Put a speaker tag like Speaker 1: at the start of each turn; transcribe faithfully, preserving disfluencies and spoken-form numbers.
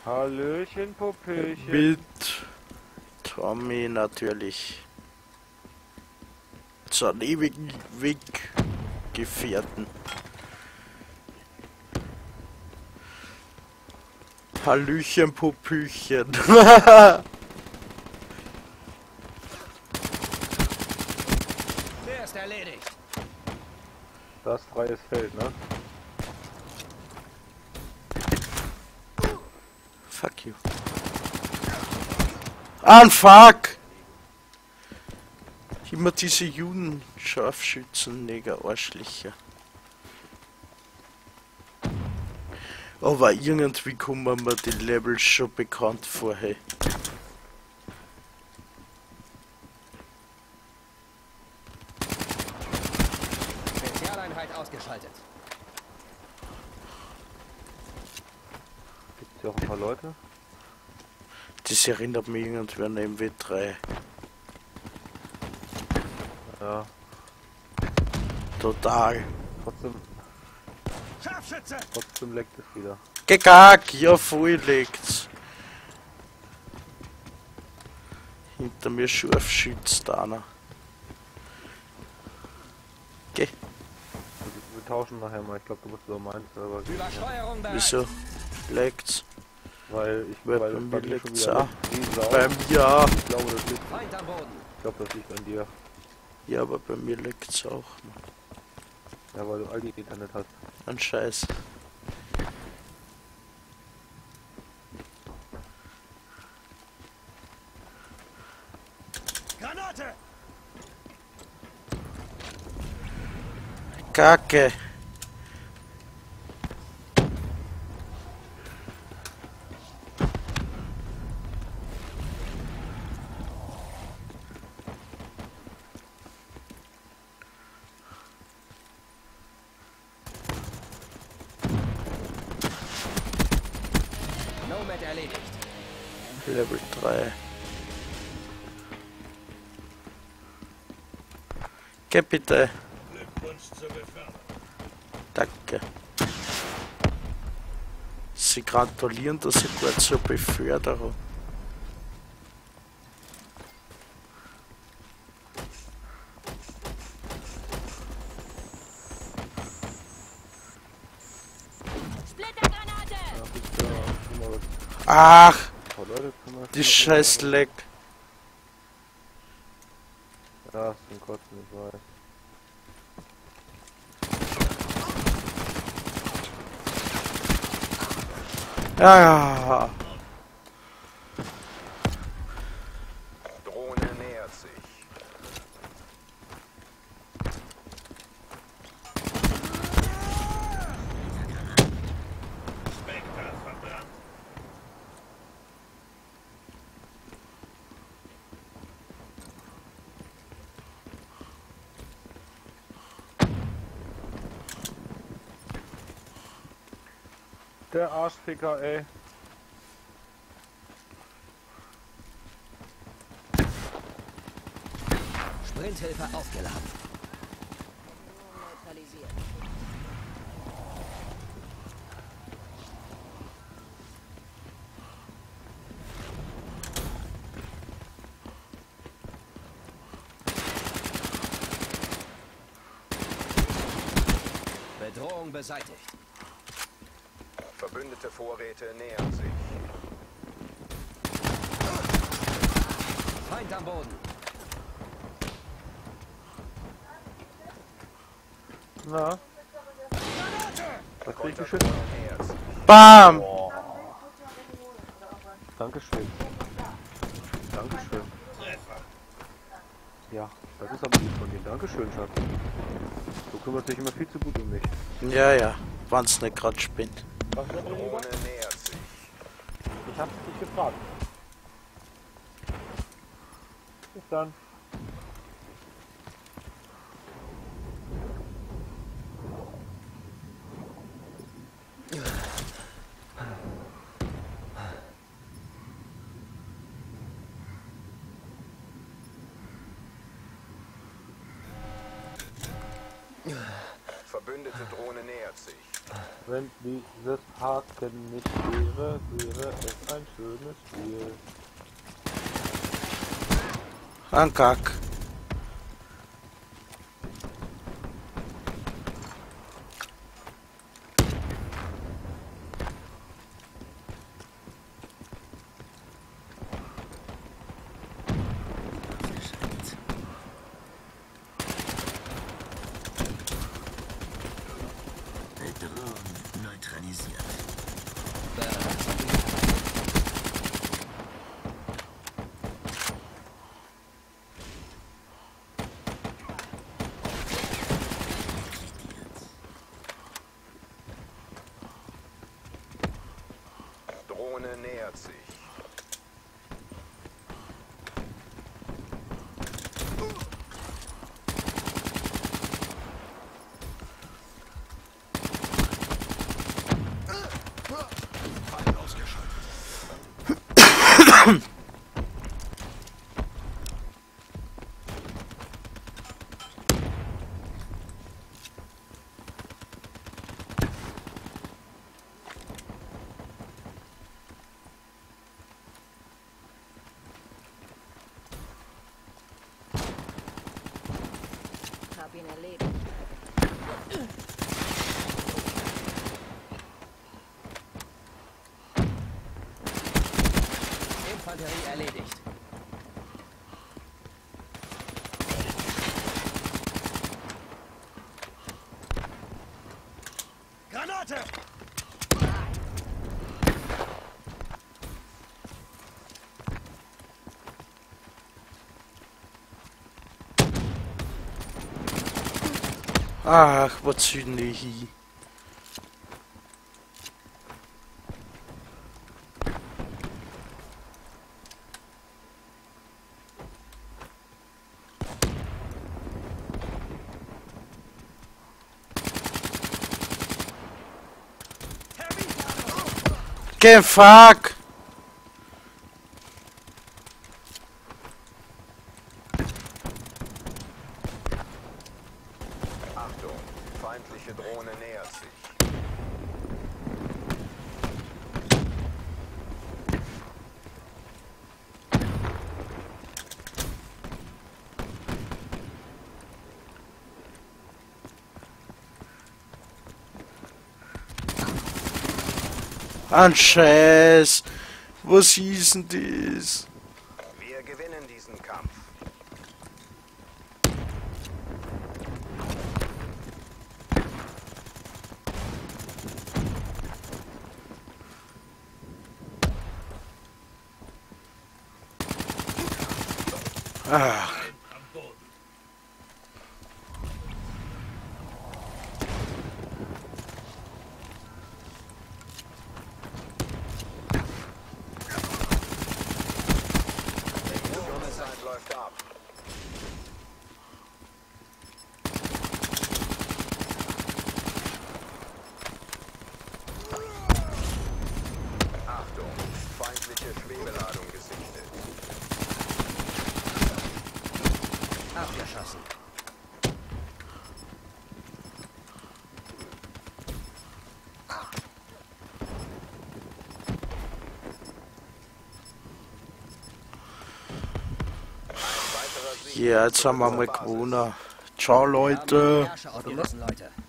Speaker 1: Hallöchen, Popöchen.
Speaker 2: Mit Tommy natürlich. Zu einem ewigen Weggefährten. Hallöchen, Popöchen.
Speaker 3: Der ist erledigt.
Speaker 1: Das freies Feld, ne?
Speaker 2: Fuck you. Ah, fuck! Immer diese Juden-Scharfschützen, Neger, Arschlöcher. Aber irgendwie kommen mir die Levels schon bekannt vor, hey.
Speaker 3: Spezialeinheit ausgeschaltet.
Speaker 1: Gibt's hier auch ein paar Leute?
Speaker 2: Das erinnert mich irgendwie an M W drei.
Speaker 1: Ja.
Speaker 2: Total.
Speaker 1: Trotzdem,
Speaker 3: Scharfschütze!
Speaker 1: trotzdem leckt es wieder.
Speaker 2: Gegag, ja voll legt's. Hinter mir Scharfschütz da einer. Geh,
Speaker 1: Also, wir tauschen nachher mal. Ich glaube, du musst über meinen Server gehen.
Speaker 3: Übersteuerung bereit.
Speaker 2: wieso legt's?
Speaker 1: Weil ich,
Speaker 2: Weil
Speaker 1: weil
Speaker 2: bei
Speaker 1: es
Speaker 2: mir
Speaker 1: bei mir schon
Speaker 2: liegt's
Speaker 1: wieder
Speaker 2: auch.
Speaker 1: Riesen auf.
Speaker 2: Bei mir.
Speaker 1: Ich glaube, das liegt,
Speaker 3: Feind am Boden.
Speaker 1: ich glaube, das liegt an dir.
Speaker 2: Ja, aber bei mir legt's auch.
Speaker 1: Ja, weil du all die Internet hast.
Speaker 2: Ein Scheiß.
Speaker 3: Granate!
Speaker 2: Kacke.
Speaker 3: Nomad erledigt.
Speaker 2: Level drei. Geh bitte. Danke. Sie gratulieren, dass ich gerade zur Beförderung.
Speaker 4: Splittergranate!
Speaker 1: Ja, gibt's ja schon mal was.
Speaker 2: Ach,
Speaker 1: Ein paar Leute zum Beispiel.
Speaker 2: die scheiß Leck.
Speaker 1: Ja, ist zum Kotzen, ich weiß.
Speaker 2: Ja, ja.
Speaker 5: Drohne nähert sich.
Speaker 1: Der Arschficker, ey.
Speaker 3: Sprinthilfe aufgeladen.
Speaker 4: Neutralisiert.
Speaker 3: Bedrohung beseitigt.
Speaker 5: Verbündete Vorräte nähern sich.
Speaker 3: Feind am Boden.
Speaker 1: Na? Was krieg ich geschützt?
Speaker 5: Nähert sich.
Speaker 2: Bam!
Speaker 1: Dankeschön. Dankeschön. Ja, das ist aber lieb von dir. Dankeschön, Schatz. Du kümmerst dich immer viel zu gut um mich.
Speaker 2: Ja, ja, wann's nicht grad spinnt.
Speaker 1: Was ist denn, Lieber?
Speaker 5: Drohne nähert sich.
Speaker 1: Ich hab's dich gefragt. Bis dann.
Speaker 5: Verbündete Drohne nähert sich.
Speaker 6: Wenn dieses Haken nicht wäre, wäre es ein schönes Spiel.
Speaker 2: Ein Kack.
Speaker 7: Bedrohung neutralisiert.
Speaker 5: Drohne nähert sich. Feind ausgeschaltet.
Speaker 4: Hab ihn erledigt.
Speaker 3: Infanterie erledigt. Granate!
Speaker 2: Ach, wat zien die hier? Geen fuck!
Speaker 5: Achtung, feindliche Drohne nähert sich.
Speaker 2: Ein Scheiß! Was hieß denn das?
Speaker 5: Wir gewinnen diesen Kampf.
Speaker 2: Ach.
Speaker 5: Zeit läuft ab. Achtung, feindliche Schwebeladung gesichtet.
Speaker 3: Abgeschossen.
Speaker 2: Ja, jetzt haben wir mal gewonnen. Ciao,
Speaker 3: Wir haben die
Speaker 2: Leute.
Speaker 3: Herrscher ausgelassen, Leute.